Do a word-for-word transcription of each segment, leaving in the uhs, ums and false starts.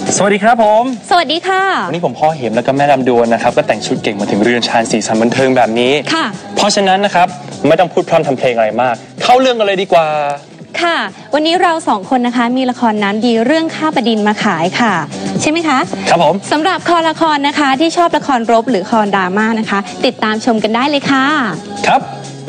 สวัสดีครับผมสวัสดีค่ะวันนี้ผมพ่อเหมแล้วก็แม่ลำดวนนะครับก็แต่งชุดเก่งมาถึงเรือนชานสีสันบันเทิงแบบนี้ค่ะเพราะฉะนั้นนะครับไม่ต้องพูดพร่ำทำเพลงอะไรมากเข้าเรื่องกันเลยดีกว่าค่ะวันนี้เราสองคนนะคะมีละครน้ำดีเรื่องข้าบดินมาขายค่ะใช่ไหมคะครับผมสำหรับคอละครนะคะที่ชอบละครรบหรือละครดราม่านะคะติดตามชมกันได้เลยค่ะครับ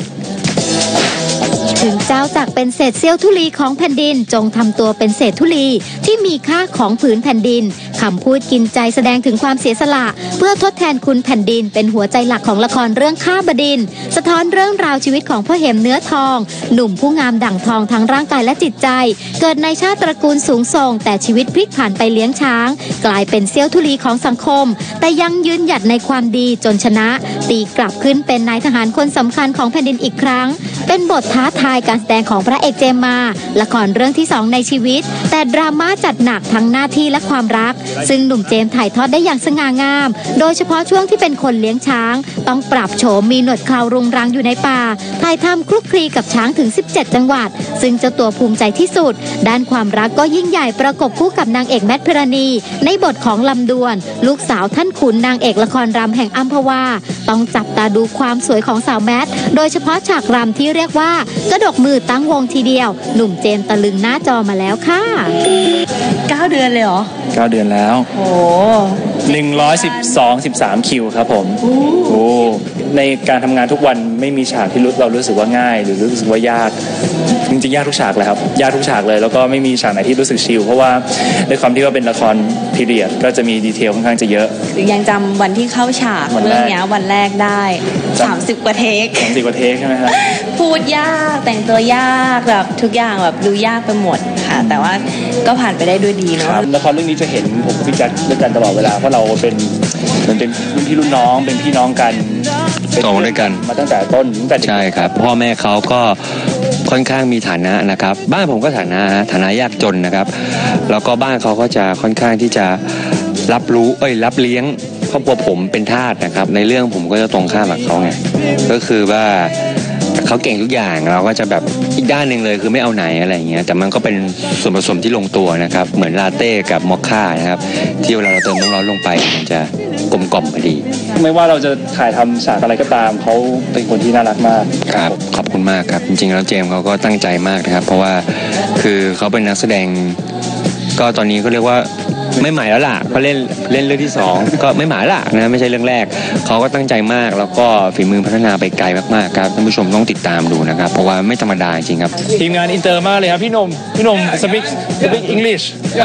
ถึงเจ้าจักเป็นเศษเสี้ยวธุลีของแผ่นดินจงทำตัวเป็นเศษธุลีที่มีค่าของผืนแผ่นดินคำพูดกินใจแสดงถึงความเสียสละเพื่อทดแทนคุณแผ่นดินเป็นหัวใจหลักของละครเรื่องข้าบดินสะท้อนเรื่องราวชีวิตของพ่อเหมเนื้อทองหนุ่มผู้งามดั่งทองทั้งร่างกายและจิตใจเกิดในชาติตระกูลสูงส่งแต่ชีวิตพลิกผันไปเลี้ยงช้างกลายเป็นเสี้ยวธุลีของสังคมแต่ยังยืนหยัดในความดีจนชนะตีกลับขึ้นเป็นนายทหารคนสำคัญของแผ่นดินอีกครั้งเป็นบทท้าทายการแสดงของพระเอกเจมมาละครเรื่องที่สองในชีวิตแต่ดราม่าจัดหนักทั้งหน้าที่และความรักซึ่งหนุ่มเจมถ่ายทอดได้อย่างสง่างามโดยเฉพาะช่วงที่เป็นคนเลี้ยงช้างต้องปรับโฉมมีหนวดเครารุงรังอยู่ในป่าถ่ายทำคลุกคลีกับช้างถึงสิบเจ็ดจังหวัดซึ่งเจ้าตัวภูมิใจที่สุดด้านความรักก็ยิ่งใหญ่ประกบคู่กับนางเอกแมทพิรณีในบทของลำดวนลูกสาวท่านขุนนางเอกละครรำแห่งอัมพวาต้องจับตาดูความสวยของสาวแมทโดยเฉพาะฉากรำที่เรียกว่ากระดกมือตั้งวงทีเดียวหนุ่มเจมตะลึงหน้าจอมาแล้วค่ะเก้าเดือนเลยเหรอเก้าเดือนแล้วโอ้หนึ่งร้อยสิบสองสิบสามคิวครับผมโอ้ในการทำงานทุกวันไม่มีฉากที่เรารู้สึกว่าง่ายหรือรู้สึกว่ายากจริงๆยากทุกฉากเลยครับยากทุกฉากเลยแล้วก็ไม่มีฉากไหนที่รู้สึกชิลเพราะว่าในความที่ว่าเป็นละครพีเรียดก็จะมีดีเทลค่อนข้างจะเยอะยังจำวันที่เข้าฉากเรื่องนี้วันแรกได้สามสิบกว่าเทคสามสิบกว่าเทคใช่ไหมครับพูดยากแต่งตัวยากแบบทุกอย่างแบบดูยากไปหมดค่ะแต่ว่าก็ผ่านไปได้ด้วยดีเนาะละครเรื่องนี้จะเห็นผมกับพี่แจ็คด้วยกันตลอดเวลาเพราะเราเป็นมันเป็นรุ่นพี่รุ่นน้องเป็นพี่น้องกันโตด้วยกันมาตั้งแต่ต้นตั้งแต่ใช่ครับพ่อแม่เขาก็ค่อนข้างมีฐานะนะครับบ้านผมก็ฐานะฐานะยากจนนะครับแล้วก็บ้านเขาก็จะค่อนข้างที่จะรับรู้เอ้ยรับเลี้ยงครอบครัวผมเป็นทาสนะครับในเรื่องผมก็จะตรงข้ามกับเขาไงก็คือว่าเขาเก่งทุกอย่างเราก็จะแบบอีกด้านหนึ่งเลยคือไม่เอาไหนอะไรเงี้ยแต่มันก็เป็นส่วนผสมที่ลงตัวนะครับเหมือนลาเต้กับมอคค่านะครับที่เวลาเราเติมน้ำร้อนลงไปมันจะกลมกล่อมพอดีไม่ว่าเราจะถ่ายทำฉากอะไรก็ตามเขาเป็นคนที่น่ารักมากครับขอบคุณมากครับจริงๆแล้วเจมส์เขาก็ตั้งใจมากนะครับเพราะว่าคือเขาเป็นนักแสดงก็ตอนนี้ก็เรียกว่าไม่ใหม่แล้วล่ะเขาเล่นเล่นเรื่องที่สองก็ไม่หมายละนะไม่ใช่เรื่องแรกเขาก็ตั้งใจมากแล้วก็ฝีมือพัฒนาไปไกลมากๆครับท่านผู้ชมต้องติดตามดูนะครับเพราะว่าไม่ธรรมดาจริงครับทีมงานอินเตอร์มากเลยครับพี่นมพี่นม speak speak English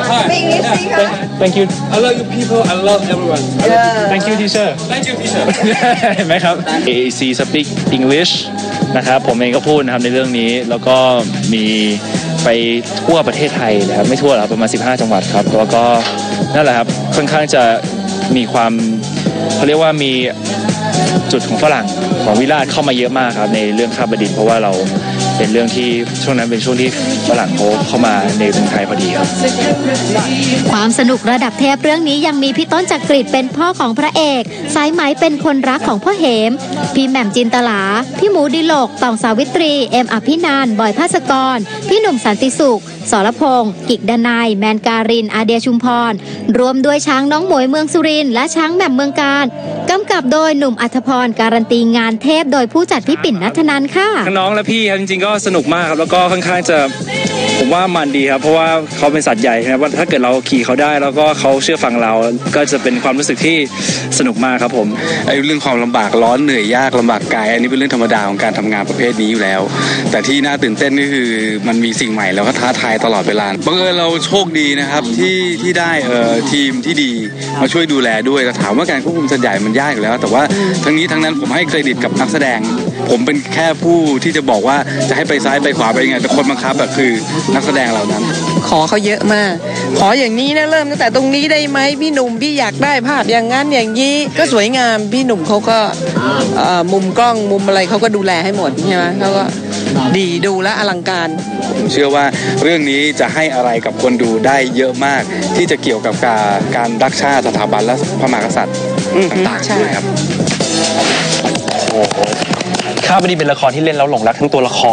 thank you I love you people I love everyone thank you teacher thank you teacher เห็นไหมครับ เอ เอ ซี speak English นะครับผมเองก็พูดนะครับในเรื่องนี้แล้วก็มีไปทั่วประเทศไทยนะครับไม่ทั่วหรอกประมาณสิบห้าจังหวัดครับแล้วก็นั่นแหละครับค่อนข้างจะมีความเขาเรียกว่ามีจุดของฝรั่งของวิราชเข้ามาเยอะมากครับในเรื่องข้าบดินเพราะว่าเราเป็นเรื่องที่ช่วงนั้นเป็นช่วงที่ฝรั่งเขาเข้ามาในเมืองไทยพอดีครับความสนุกระดับเทพเรื่องนี้ยังมีพี่ต้นจักริดเป็นพ่อของพระเอกสายไหมเป็นคนรักของพ่อเหมพี่แหม่มจินตลาพี่หมูดิโลกต่องสาวิตรีเอ็มอภินันท์บอยภาสกรพี่หนุ่มสันติสุขสรพงศ์กิกดนายแมนการินอาเดียชุมพรรวมด้วยช้างน้องหมวยเมืองสุรินทร์และช้างแหม่มเมืองการกำกับโดยหนุ่มอัธพรการันตีงานเทพโดยผู้จัดพี่ปิ่นณัฐนันท์ค่ะน้องและพี่ครับจริงๆก็สนุกมากครับแล้วก็ค่อนข้างจะผมว่ามันดีครับเพราะว่าเขาเป็นสัตว์ใหญ่นะครับว่าถ้าเกิดเราขี่เขาได้แล้วก็เขาเชื่อฟังเราก็จะเป็นความรู้สึกที่สนุกมากครับผมไอ้เรื่องความลำบากร้อนเหนื่อยยากลำบากกายอันนี้เป็นเรื่องธรรมดาของการทำงานประเภทนี้อยู่แล้วแต่ที่น่าตื่นเต้นก็คือมันมีสิ่งใหม่แล้วก็ท้าทายตลอดเวลาบังเอิญเราโชคดีนะครับที่ที่ได้เอ่อทีมที่ดีมาช่วยดูแลด้วยแต่ถามว่าการควบคุมสัตว์ใหญ่มันยากอยู่แล้วแต่ว่าทั้งนี้ทั้งนั้นผมให้เครดิตกับนักแสดงผมเป็นแค่ผู้ที่จะบอกว่าจะให้ไปซ้ายไปขวาไปยังไงแต่คนบังคับแบบคือนักแสดงเหล่านั้นขอเขาเยอะมากขออย่างนี้นะเริ่มตั้งแต่ตรงนี้ได้ไหมพี่หนุ่มพี่อยากได้ภาพอย่างนั้นอย่างนี้ก็สวยงามพี่หนุ่มเขาก็มุมกล้องมุมอะไรเขาก็ดูแลให้หมดใช่ไหมเขาก็ดีดูและอลังการผมเชื่อว่าเรื่องนี้จะให้อะไรกับคนดูได้เยอะมากที่จะเกี่ยวกับการการรักชาติสถาบันและพระมหากษัตริย์ต่างๆด้วยครับข้าบดีเป็นละครที่เล่นแล้วหลงรักทั้งตัวละคร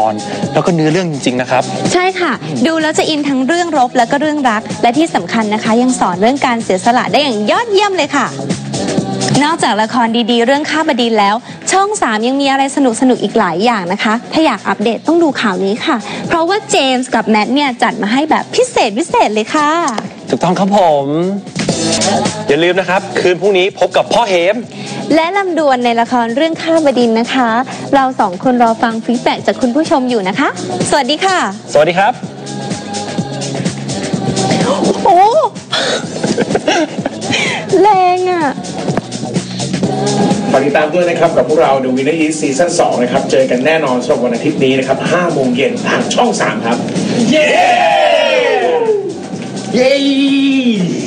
แล้วก็เนื้อเรื่องจริงๆนะครับใช่ค่ะดูแล้วจะอินทั้งเรื่องรบแล้วก็เรื่องรักและที่สำคัญนะคะยังสอนเรื่องการเสียสละได้อย่างยอดเยี่ยมเลยค่ะนอกจากละครดีๆเรื่องข้าบดินแล้วช่องสามยังมีอะไรสนุกๆอีกหลายอย่างนะคะถ้าอยากอัปเดตต้องดูข่าวนี้ค่ะเพราะว่าเจมส์กับแมทเนี่ยจัดมาให้แบบพิเศษพิเศษเลยค่ะถูกต้องครับผมอย่าลืมนะครับคืนพรุ่งนี้พบกับพ่อเหมและลำดวนในละครเรื่องข้าบดินนะคะเราสองคนรอฟังฟีดแบ็กจากคุณผู้ชมอยู่นะคะสวัสดีค่ะสวัสดีครับโอ้แรงอ่ะฝากติดตามด้วยนะครับกับพวกเรา The Winner Is Season สองนะครับเจอกันแน่นอนสำหรับวันอาทิตย์นี้นะครับห้าโมงเย็นทางช่องสามครับเย้เย้